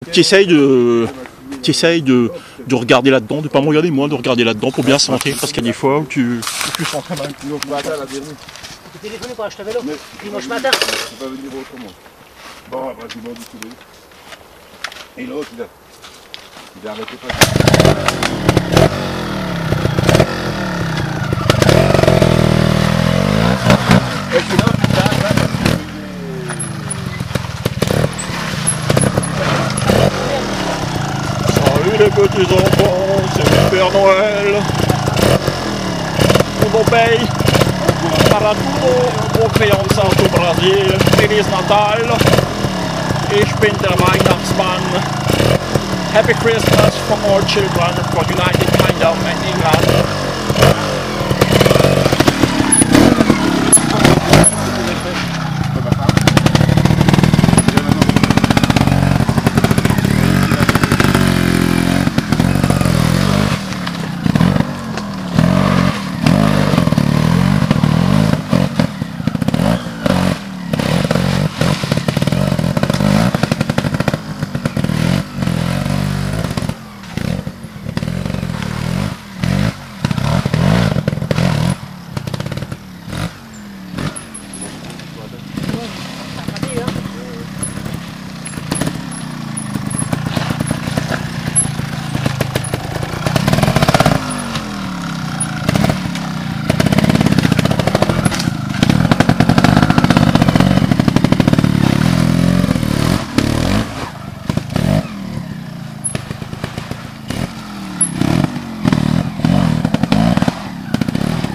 T'essayes de regarder là-dedans, de pas me regarder moi, de regarder là-dedans pour bien centrer, parce qu'il y a des fois où tu sens très mal. Tu t'es téléphoné pour acheter un vélo dimanche matin. Tu vas venir autrement. Bon, vas-y, m'en dis tous les. Et l'autre, il a arrêté pas. Et c'est là, putain, là, parce que Salut les petits enfants, c'est le Père Noël. Tudo bem? Para tudo, o crianças do Brasil, Feliz Natal. Ich bin der Weihnachtsmann. Happy Christmas for all children for United Kingdom and England.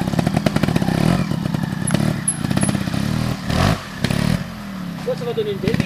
Ça va donner une baisse.